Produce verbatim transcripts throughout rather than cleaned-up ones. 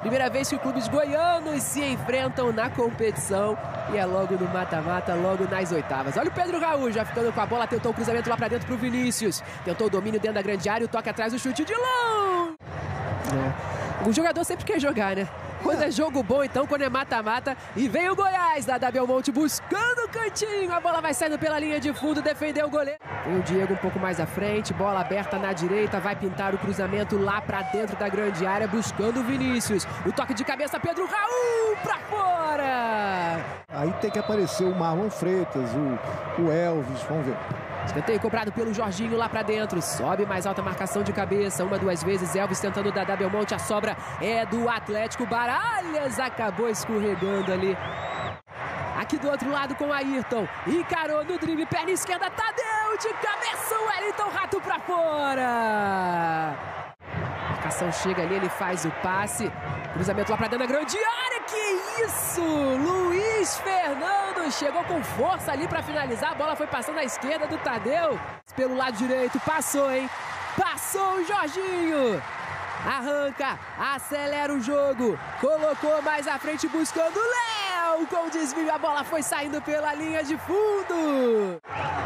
Primeira vez que os clubes goianos se enfrentam na competição e é logo no mata-mata, logo nas oitavas. Olha o Pedro Raul já ficando com a bola, tentou o cruzamento lá pra dentro pro Vinícius. Tentou o domínio dentro da grande área, o toque atrás, o chute de longe. É. O jogador sempre quer jogar, né? Quando é jogo bom, então, quando é mata-mata. E vem o Goiás da Belmonte buscando o cantinho. A bola vai saindo pela linha de fundo, defendeu o goleiro. Tem o Diego um pouco mais à frente, bola aberta na direita, vai pintar o cruzamento lá pra dentro da grande área, buscando o Vinícius. O toque de cabeça, Pedro Raul pra fora. Aí tem que aparecer o Marlon Freitas, o, o Elvis, vamos ver. Escanteio cobrado pelo Jorginho lá pra dentro. Sobe mais alta marcação de cabeça. Uma, duas vezes. Elvis tentando dar da Belmonte. A sobra é do Atlético. Baralhas acabou escorregando ali. Aqui do outro lado com Ayrton. Encarou no drible. Perna esquerda. Tadeu de cabeça. Wellington Rato pra fora. A marcação chega ali. Ele faz o passe. Cruzamento lá pra dentro da grande área. Que isso! Luiz Fernando chegou com força ali pra finalizar. A bola foi passando à esquerda do Tadeu. Pelo lado direito. Passou, hein? Passou o Jorginho. Arranca. Acelera o jogo. Colocou mais à frente buscando o Léo. Com o desvio a bola foi saindo pela linha de fundo.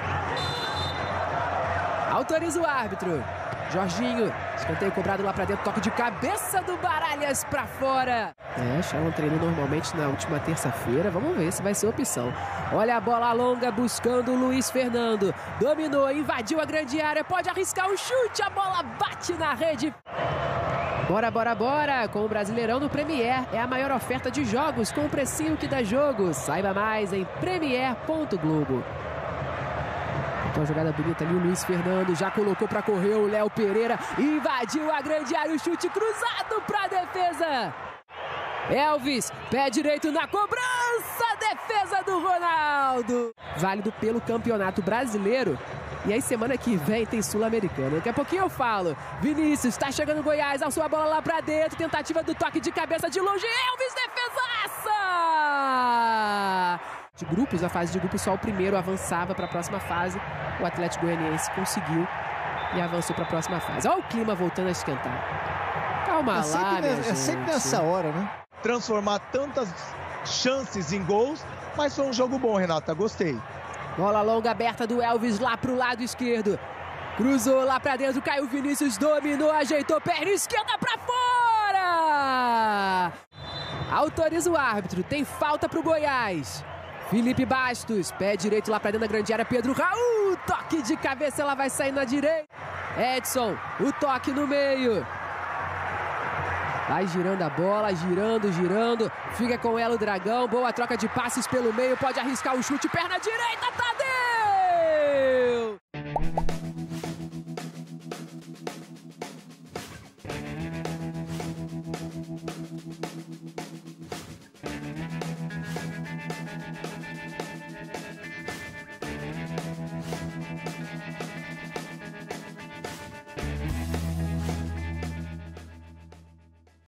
Autoriza o árbitro. Jorginho, escanteio cobrado lá pra dentro, toque de cabeça do Baralhas pra fora. É, Chalon treinou normalmente na última terça-feira, vamos ver se vai ser opção. Olha a bola longa buscando o Luiz Fernando. Dominou, invadiu a grande área, pode arriscar o chute, a bola bate na rede. Bora, bora, bora! Com o Brasileirão no Premier, é a maior oferta de jogos com o precinho que dá jogo. Saiba mais em premier ponto globo. Uma jogada bonita ali, o Luiz Fernando já colocou para correr, o Léo Pereira invadiu a grande área, o chute cruzado para a defesa. Elvis, pé direito na cobrança, defesa do Ronaldo. Válido pelo Campeonato Brasileiro. E aí semana que vem tem Sul-Americana. Daqui a pouquinho eu falo. Vinícius, tá chegando o Goiás, alçou a bola lá pra dentro, tentativa do toque de cabeça de longe, Elvis, defesaça! De grupos, a fase de grupos, só o primeiro avançava para a próxima fase. O Atlético Goianiense conseguiu e avançou para a próxima fase. Olha o clima voltando a esquentar. Calma é sempre, lá, minha É gente. sempre nessa hora, né? Transformar tantas chances em gols, mas foi um jogo bom, Renata, gostei. Bola longa aberta do Elvis lá pro lado esquerdo. Cruzou lá pra dentro, caiu Vinícius, dominou, ajeitou, perna esquerda pra fora! Autoriza o árbitro, tem falta pro Goiás. Felipe Bastos, pé direito lá pra dentro da grande área, Pedro Raul, toque de cabeça, ela vai sair na direita. Edson, o toque no meio. Vai girando a bola, girando, girando. Fica com ela o Dragão, boa troca de passes pelo meio, pode arriscar o chute, perna direita, Tadeu!